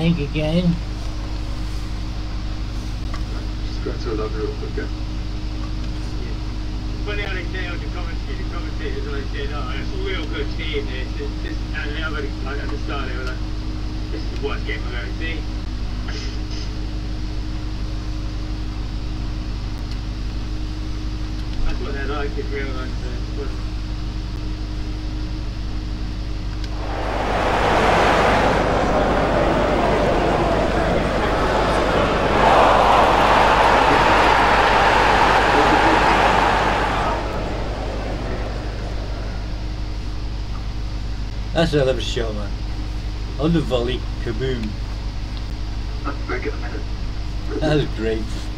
tank again. Just going to a lobby real quick, yeah. Funny how they say on the commentators always say, oh, that's a real good team, this, and everybody, like at the start they were like, this is the worst game I've ever seen. That's what they're like in real life. That's a hell of a shot, man. On the volley, kaboom. Back in a minute. That was great.